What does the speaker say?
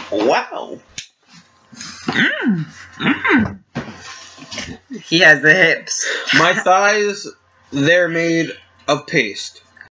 Wow. He has the hips. My thighs, they're made of paste.